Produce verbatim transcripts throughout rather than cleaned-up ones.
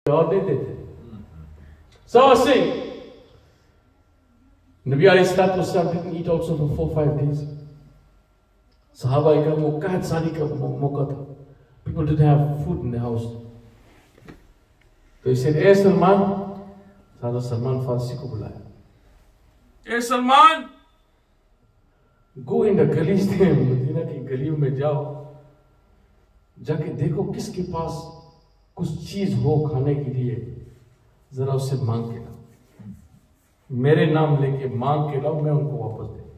और देते थे। So I was saying, Nabi alayhi salatu wasalam didn't eat also for four five days. Sahaba ikram को कहत सारी का मौका था. People didn't have food in the house. तो इसे ए सलमान, सादा सलमान फारसी को बुलाया. ए सलमान, go in the गलीज थे मदीना की गलियों में जाओ, जाके देखो किसके पास कुछ चीज हो खाने के लिए, जरा उससे मांग के लाओ, मेरे नाम लेके मांग के लाओ, मैं उनको वापस दे।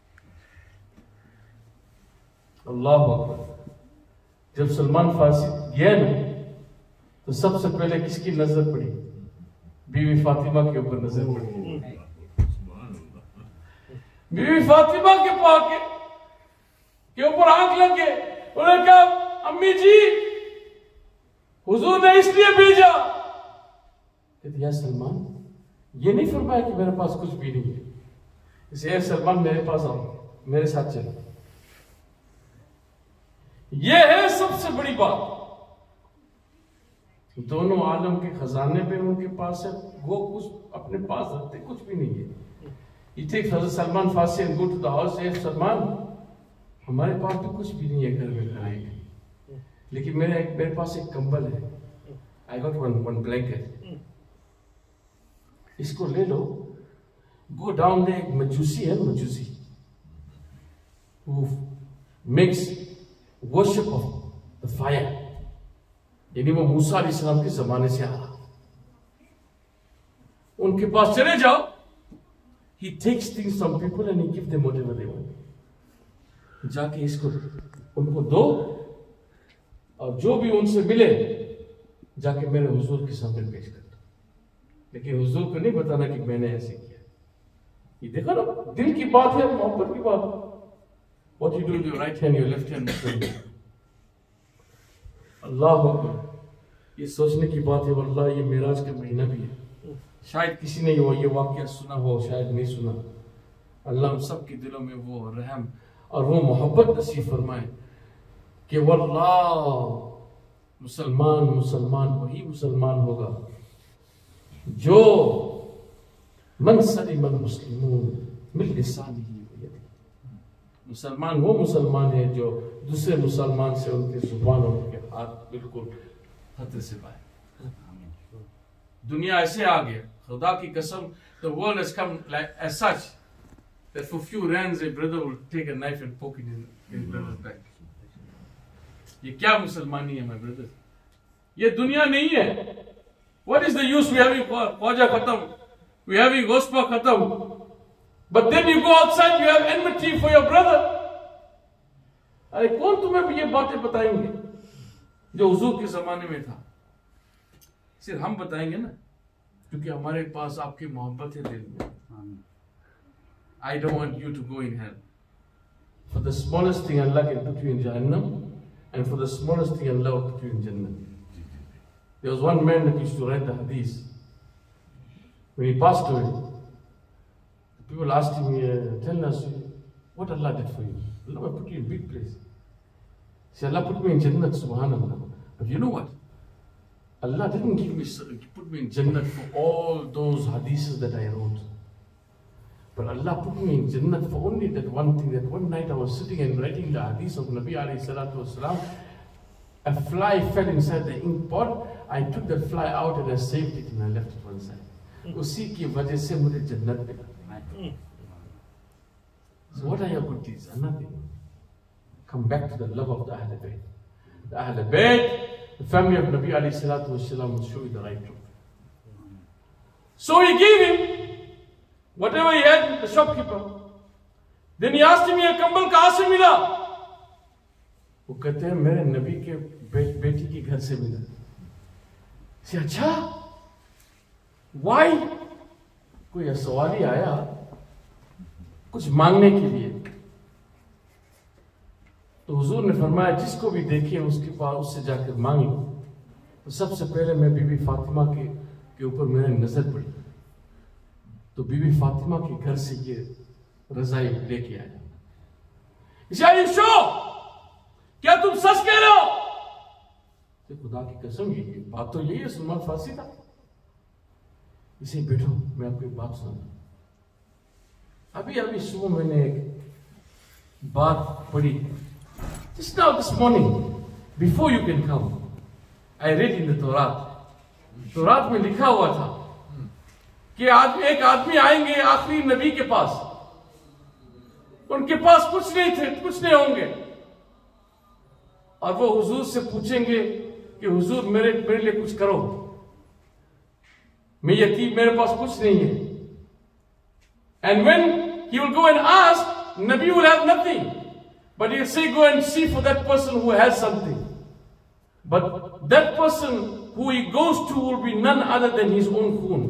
अल्लाह अकबर। जब सलमान फारसी गया ना, तो सबसे पहले किसकी नजर पड़ी? बीवी फातिमा के ऊपर नजर पड़ी। बीवी फातिमा के पास के ऊपर आंख लगे। उन्होंने कहा, अम्मी जी, हुजूर ने इसलिए भेजा। कहती है सलमान, ये नहीं फरमाया कि मेरे पास कुछ भी नहीं है, इसे सलमान मेरे पास आओ, मेरे साथ चलो। ये है सबसे बड़ी बात। दोनों आलम के खजाने पे उनके पास है, वो कुछ अपने पास रखते कुछ भी नहीं है। You take Hazrat Salman Farsi and go to the house, say, Salman, हमारे पास भी कुछ भी नहीं है घर में खाने के, लेकिन मेरे एक मेरे पास एक कंबल है, I got one one blanket, इसको ले लो। Go down there, एक मजूसी है, मजूसी who makes worship of the fire, यानी वो मूसा अलैहिस्सलाम के जमाने से आ रहा, उनके पास चले जाओ। He takes things from people and he gives them whatever they want. जाके इसको उनको दो, और जो भी उनसे मिले जाके मेरे हुजूर के सामने पेश कर दो, लेकिन हुजूर को नहीं बताना कि मैंने ऐसे किया। ये देखो ना, दिल की बात है, मोहब्बत की बात। What you do with your right hand, your left hand. अल्लाह अकबर। ये सोचने की बात है, वल्लाह ये मेराज का महीना भी है। शायद किसी ने ये वाक़या सुना हो, शायद नहीं सुना। अल्लाह हम सब के दिलों में वो रहम और वो मोहब्बत नसीब फरमाए कि वल्लाह मुसलमान मुसलमान वही मुसलमान होगा जो मन सलिमल मुस्लिमून मिन लिसानिही व यदिही। मुसलमान वो मुसलमान है जो दूसरे मुसलमान से उनके जुबान और उनके हाथ बिल्कुल खतरे से पाए। दुनिया ऐसे आ गया, खुदा की कसम, the world has come like as such that for few rands a brother will take a knife and poke it in his brother's back. ये क्या मुसलमानी है, my brother? ये दुनिया नहीं है। What is the use we having Khwaja खत्म, we having गोस्पा खत्म, but then you go outside, you have enmity for your brother. अरे कौन तुम्हें ये बातें बताएंगे जो हुजूर के जमाने में था? सिर्फ हम बताएंगे ना, क्योंकि हमारे पास आपकी मोहब्बत है दिल में। I don't want you to go in hell. For the smallest thing Allah can put you in Jahannam, and for the smallest thing Allah will put you in Jannah. There was one man that used to write the hadith. When he passed away, people asked him, uh, tell us what Allah did for you. Allah will put you in big place. He said, Allah put me in Jannah, subhanallah. But you know what? Allah didn't give me, put me in Jannah for all those hadiths that I wrote. But Allah put me in Jannah for only that one thing, that one night I was sitting and writing the hadith of Nabi alayhi salatu wasalam. A fly fell inside the ink pot. I took that fly out and I saved it and I left it one side. उसी की वजह से मुझे जन्नत मिला. So what are your good deeds? Nothing. Come back to the love of the Ahl Bayt. The Ahl Bayt, the family of Nabi alayhi salatu wasalam, will show you the right truth. So he gave him whatever he had, the shopkeeper. Then he asked him, ये कंबल कहाँ से मिला? वो कहते हैं मेरे नबी के बे, बेटी के घर से मिला। से अच्छा, why? कोई सवाली आया कुछ मांगने के लिए, तो हुजूर ने फरमाया जिसको भी देखिए उसके पास उससे जाकर मांग लो। तो सबसे पहले मैं बीबी फातिमा के के ऊपर मेरी नजर पड़ी, तो बीबी फातिमा के घर से ये रजाई लेके आया। इसे, क्या तुम सच कह रहे हो? तो खुदा की कसम, ये बात तो यही है, सलमान फारसी था। इसे बैठो, मैं आपको एक बात सुनाता हूँ। अभी अभी सुबह मैंने एक बात पढ़ी, just now this morning, before you can come, I read in the तौरात। तौरात में लिखा हुआ था कि आदमी एक आदमी आएंगे आखिरी नबी के पास, उनके पास कुछ नहीं थे, कुछ नहीं होंगे, और वो हुजूर से पूछेंगे कि हुजूर मेरे मेरे लिए कुछ करो, मैं यतीम, मेरे पास कुछ नहीं है। And when he will go and ask, Nabi will have nothing, but he'll say, go and see for that person who has something. But that person who he goes to will be none other than his own khun.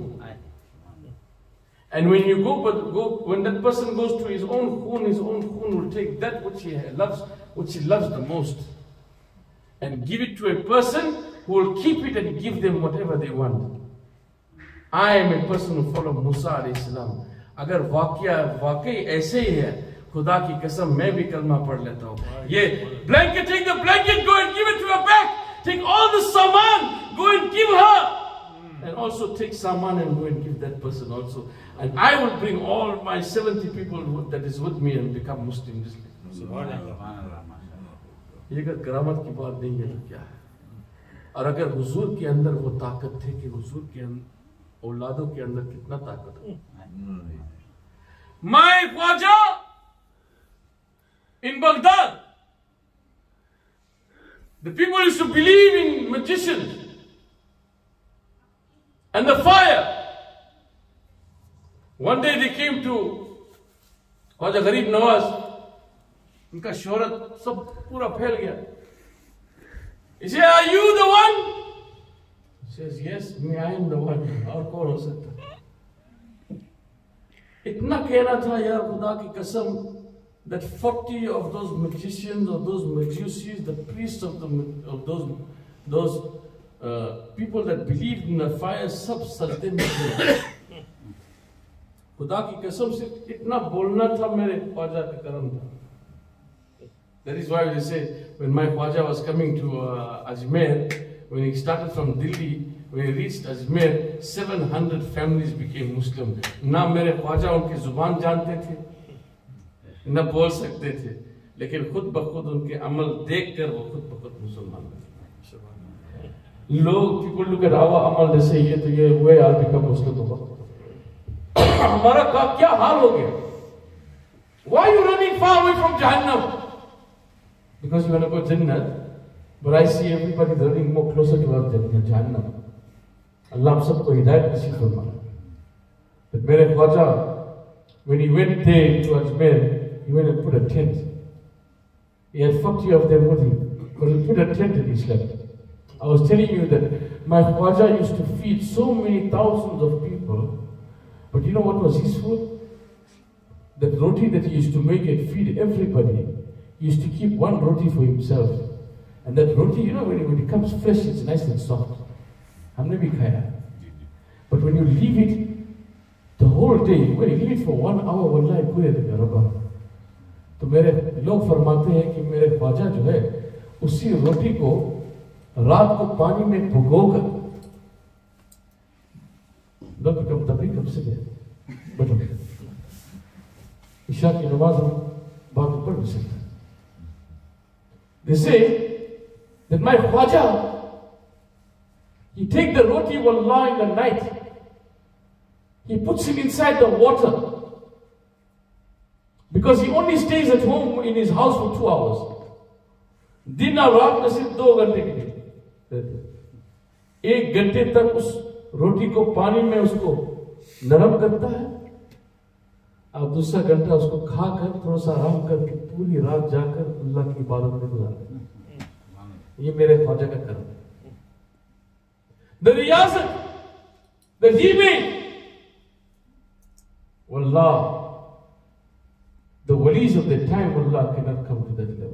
And when you go, but go, when that person goes to his own khun, his own khun will take that which he loves, which he loves the most, and give it to a person who will keep it and give them whatever they want. I am a person who follow Musa alayhi salam. अगर वाकया वाकई ऐसे ही है, खुदा की कसम मैं भी कलमा पढ़ लेता हूँ। ये blanket, take the blanket, go and give it to her back. Take all the saman, go and give her, and also take saman and go and give that person also. And I will bring all my seventy people that is with me and become Muslim. ये अगर करामत की बात नहीं है तो क्या है? और अगर हुजूर के अंदर वो ताकत थी कि हुजूर के औलादों के अंदर कितना ताकत है। My Khwaja in Baghdad, the people used to believe in magicians and the fire. One day they came to Khwaja Gharib Nawaz, उनका शोहरत सब पूरा फैल गया। He said, are you the one? He says, yes, me, I am the one. और कौन हो सकता? इतना कहना था यार खुदा की कसम, that forty of those magicians or those majusis, the priests of the of those those uh, people that believed in the fire, सब सजदे में थे। खुदा की कसम से इतना बोलना था, मेरे ख्वाजा का करम था। That is why they say, when my Khwaja was coming to uh, Ajmer, when he started from Delhi, when he reached Ajmer, seven hundred families became Muslim. ना मेरे ख्वाजा उनकी जुबान जानते थे, न बोल सकते थे, लेकिन खुद बखुद उनके अमल देखकर वो खुद बखुद मुसलमान बने। लोग people look at our अमल जैसे ये तो ये हुए यार become Muslim होगा। हमारा का क्या हाल हो गया? Why are you running far away from Jahannam? Because you want to go Jannah, but I see everybody running more closer to Jahannam. Allah सबको हिदायत नसीब फरमाए। But मेरे Khwaja, when he went there to Ajmer, he went and put a tent. He had forty of them with him, but he put a tent and he slept. I was telling you that my Khwaja used to feed so many thousands of people, but you know what was his food? That roti that he used to make and feed everybody, he used to keep one roti for himself. And that roti, you know, when it, when it comes fresh, it's nice and soft. हमने भी खाया. But when you leave it the whole day, when you leave it for one hour, wallahi पूरे दिन रबा. तो मेरे लोग फरमाते हैं कि मेरे ख्वाजा जो है, उसी रोटी को रात को पानी में भिगोकर, लोग कब तभी कब से गए, बैठो, इशा की नमाज हम बाकी पढ़ भी सकते हैं. They say that my Khwaja, he take the roti wallah in the night, he puts him inside the water, because he only stays at home in his house for two hours. दिन और रात में सिर्फ दो घंटे के लिए, एक घंटे तक उस रोटी को पानी में उसको नरम करता है, और दूसरा घंटा उसको खाकर थोड़ा सा आराम करके पूरी रात जाकर अल्लाह की इबादत में गुजारता है. ये मेरे ख्वाजा का कर्म है. The riyazat that he made, wallah, the walis of the time, wallah, cannot come to that level.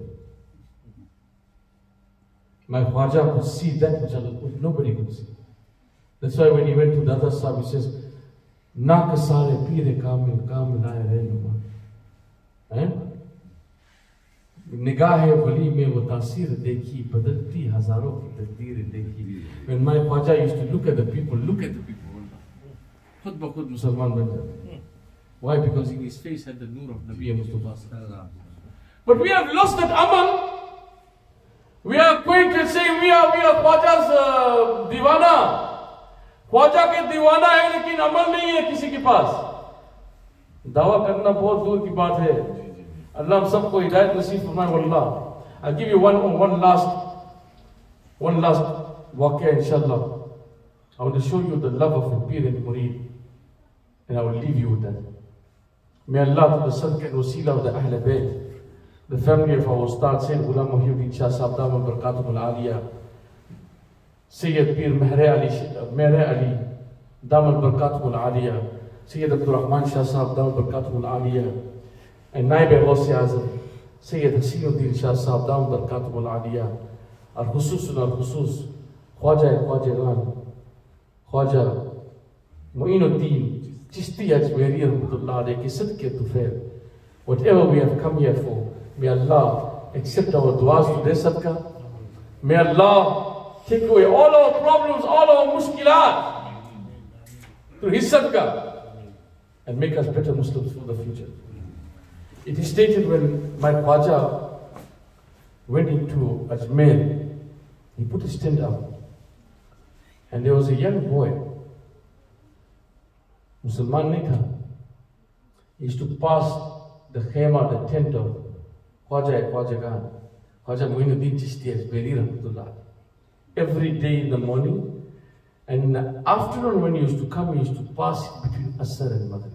My Khwaja could see that which nobody could see. That's why when he went to Dada Sahib, he says, Na kasare pire kamil kamil aaye re numa. निगाह वली में वो तासीर देखी, बदलती हजारों की तकदीर देखी। When my Khwaja used to look at the people, look at the people, खुद ब खुद मुसलमान बन जाते। Why? Because in his face had the nur of Nabi Mustafa. But we have lost that amal. We are quick to say we are we are Khwaja's uh, दीवाना, ख्वाजा के दीवाना है, लेकिन अमल नहीं है किसी के पास। दावा करना बहुत दूर की बात है। अल्लाह हम सबको हिदायत नसीब फरमाए। वल्लाह, I'll give you one one last one last waqia inshallah. I want to show you the love of a Pir and Murid, and I will leave you with that. May Allah, to the sadqa and wasila of the Ahl Bayt, the family of our Ustad Sayyid Ghulam Muhyiddin Shah Sahab Damat Barakatuh Al-Aliyah, Sayyid Pir Mehre Ali Mehre Ali Damat Barakatuh Al-Aliyah, Sayyid Abdul Rahman Shah Sahab Damat Barakatuh Al-Aliyah, and Naib Ghaus Azam Sayyid Hasinuddin Shah Sahab Damat Barakatuh Al-Aliyah, Al-Khusus Al-Khusus Khwaja Khwajagan Khwaja Mu'inuddin Chishti Ajmeri Rahmatullah Alayhi ki sadqe tufail. Whatever we have come here for, may Allah accept our du'as to their sadaqah. May Allah take away all our problems, all our mushkilat through His sadaqah, and make us better Muslims for the future. It is stated when my Khwaja went into Ajmer, he put his tent up, and there was a young boy, Musalman nahi tha. He used to pass the khema, the tent of Khwaja Khwajagan, Khwaja Mu'inuddin Chishti Ajmeri Rahmatullah, every day in the morning, and in the afternoon when he used to come, he used to pass between Asr and Maghrib.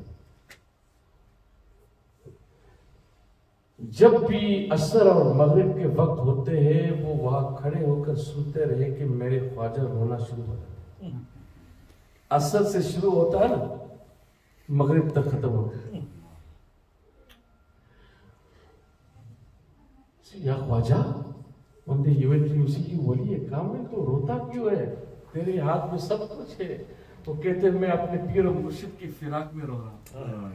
जब भी असर और मगरिब के वक्त होते हैं, वो वहां खड़े होकर सुनते रहे कि मेरे ख्वाजा रोना शुरू हो जाता है। असर से शुरू होता है ना, मगरिब तक खत्म होता है। या Khwaja, one day he went to him, कि वली कामिल तो रोता क्यों है, तेरे हाथ में सब कुछ है। वो कहते मैं अपने पीर और मुर्शिद की फिराक में रो रहा हूँ।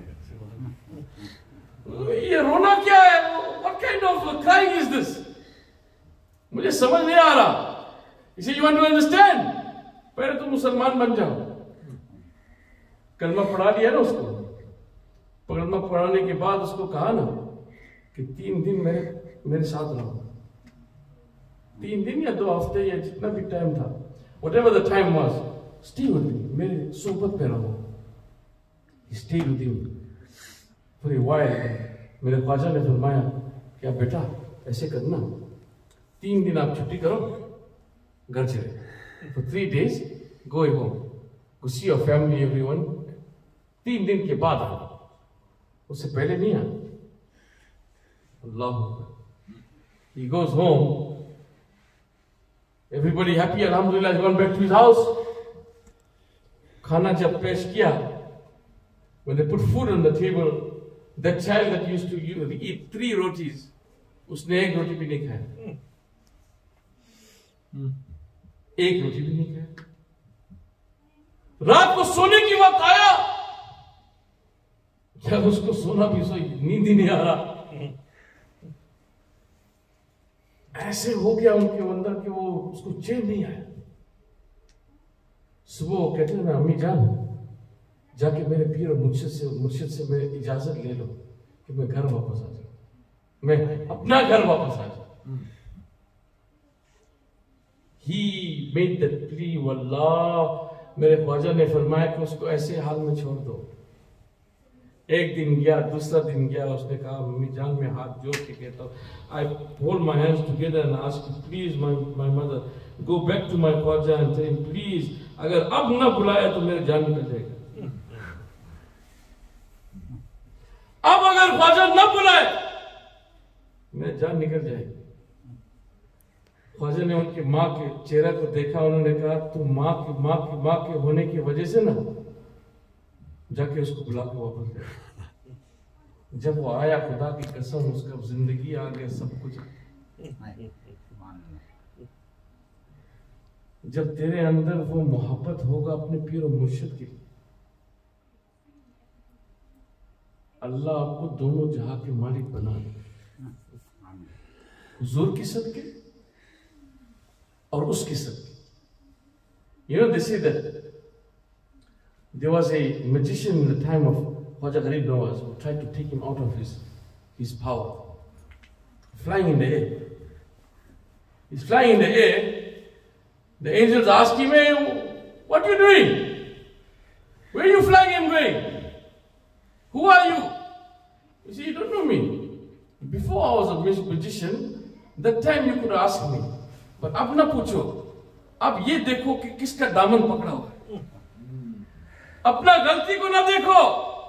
ये रोना क्या है? What kind of crying is this? मुझे समझ नहीं आ रहा। इसे you want to understand? पहले तो मुसलमान बन जाओ। कलमा पढ़ा लिया ना उसको, कलमा पढ़ाने के बाद उसको कहा ना कि तीन दिन मेरे मेरे साथ रहो। तीन दिन या दो हफ्ते या जितना भी टाइम था, whatever the time was, stay with me, मेरे सोबत पे रहो। He stayed with him for a while. मेरे ख्वाजा ने फरमाया कि आप बेटा ऐसे करना, तीन दिन आप छुट्टी करो, घर चले। For three days, go home, go see your family, everyone. तीन दिन के बाद आना, उससे पहले नहीं आना। अल्लाह, he goes home, everybody happy, alhamdulillah, he's gone back to his house. खाना जब पेश किया, when they put food on the table, that child that used to eat three rotis, उसने एक रोटी भी नहीं खाया, एक रोटी भी नहीं खाया। रात को सोने की वक्त आया, जब उसको सोना भी सो नींद ही नहीं आ रहा। ऐसे हो गया उनके अंदर कि वो उसको चैन नहीं आया। सुबह वो कहते हैं अम्मी जान, जाके मेरे पीर और मुर्शिद से मुर्शिद से मेरी इजाजत ले लो कि मैं घर वापस आ जाऊं, मैं अपना घर वापस आ जाऊं। He made that plea, वल्लाह मेरे ख्वाजा ने फरमाया कि उसको ऐसे हाल में छोड़ दो। एक दिन गया, दूसरा दिन गया, उसने कहा मम्मी जान मैं हाथ जोड़ के कहता हूँ, I hold my hands together and ask please my my mother go back to my Khwaja and tell him please, अगर अब ना बुलाया तो मेरे जान निकल जाएगा। अब अगर ख्वाजा न बुलाए मेरी जान निकल जाएगी। ख्वाजा ने उनकी माँ के चेहरे को देखा, उन्होंने कहा तुम माँ की माँ की माँ के होने की वजह से ना जाके उसको बुला के वापस ले। जब वो आया, खुदा की कसम उसका जिंदगी आ गया, सब कुछ। जब तेरे अंदर वो मोहब्बत होगा अपने पीर और मुर्शिद की, अल्लाह आपको दोनों जहां के मालिक बना दे। हुजूर की सदके और उसकी सदके। You know, they say that there was a magician in the time of Khwaja Gharib Nawaz who tried to take him out of his, his power. Flying in the air. He's flying in the air. The angels ask him, hey, what are you doing? Where are you flying and going? Who are you? You see, you don't know me. Before I was a magician, that time you could ask me. But ab na pucho. अब ये देखो कि किसका दामन पकड़ा हुआ है। अपना गलती को ना देखो,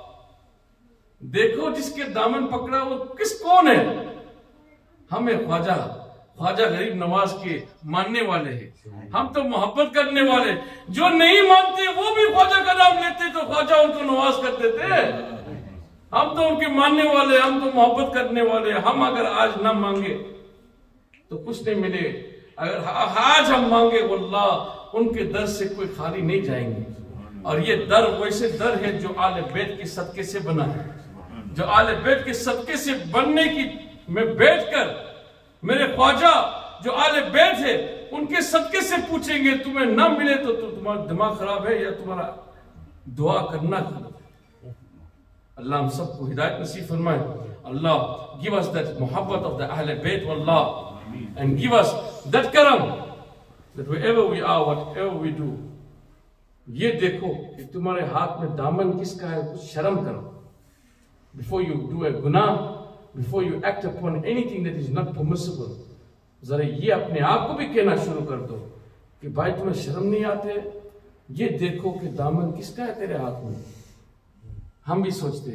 देखो जिसके दामन पकड़ा वो किस कौन है। हमें ख्वाजा ख्वाजा गरीब नवाज के मानने वाले हैं, हम तो मोहब्बत करने वाले। जो नहीं मानते वो भी ख्वाजा का नाम लेते तो ख्वाजा उनको नवाज कर देते। हम तो उनके मानने वाले, हम तो मोहब्बत करने वाले। हम अगर आज ना मांगे तो कुछ नहीं मिले, अगर आज हम मांगे वल्लाह उनके दर से कोई खाली नहीं जाएंगे। और ये दर वैसे दर है जो आले बैत के सदके से बना है, जो आले बैत के सदके से बनने की में बैठकर मेरे ख्वाजा जो आले बैत है उनके सदके से पूछेंगे, तुम्हें ना मिले तो, तो तुम्हारा दिमाग खराब है या तुम्हारा दुआ करना खराब है। अल्लाह हम सबको हिदायत नसीब फरमाए। अल्लाह गिव अस दैट मोहब्बत ऑफ द अहले बैत वल्लाह, and give us that karam that wherever we are, whatever we do, ये देखो कि तुम्हारे हाथ में दामन किसका है, कुछ शर्म करो। Before you do a गुनाह, before you act upon anything that is not permissible, जरा ये अपने आप को भी कहना शुरू कर दो कि भाई तुम्हें शर्म नहीं आते, ये देखो कि दामन किसका है तेरे हाथ में। हम भी सोचते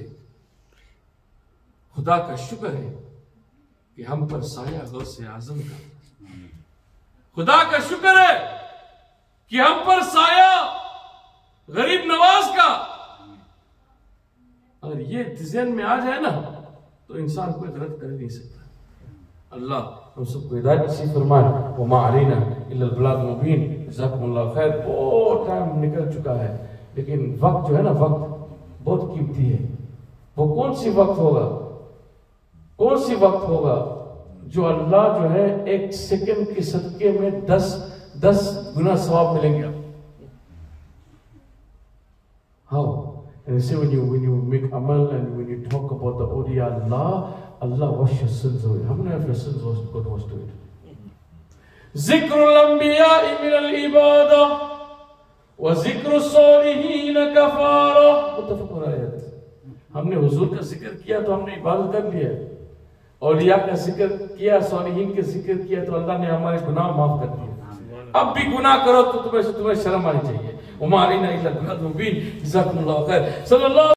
खुदा का शुक्र है कि हम पर साया गौसे आजम का, खुदा का शुक्र है कि हम पर साया गरीब नवाज का। अगर ये ज़हन में आ जाए ना तो इंसान कोई गलत कर नहीं सकता। अल्लाह हम सबको हिदायत नसीब फरमाए। वमा अलैना इल्लल बलाग मुबीन। जज़ाकुमुल्लाह खैर। बहुत टाइम निकल चुका है, लेकिन वक्त जो है ना, वक्त बहुत कीमती है। वो कौन सी वक्त होगा, कौन सी वक्त होगा जो अल्लाह जो है एक सेकंड के सदके में दस दस गुना सवाब मिलेंगे। How? And you say when you when you make amal and when you talk about the awliya Allah, Allah wash your sins away. How many of your sins was got washed away? Zikrul anbiya'i min al-ibadah wa zikrus salihin kafara। मुत्तफ़क़ुन अलैह। हमने हुजूर का जिक्र किया तो हमने इबादत कर लिया, औलिया का जिक्र किया, सालिहीन के जिक्र किया तो अल्लाह ने हमारे गुनाह माफ कर दिए। अब भी गुनाह करो तो तुम्हें तुम्हें शर्म आनी चाहिए। उमा अलैना इल्लल बलाग मुबीन। जज़ाकुमुल्लाह खैर। सल्लल्लाहु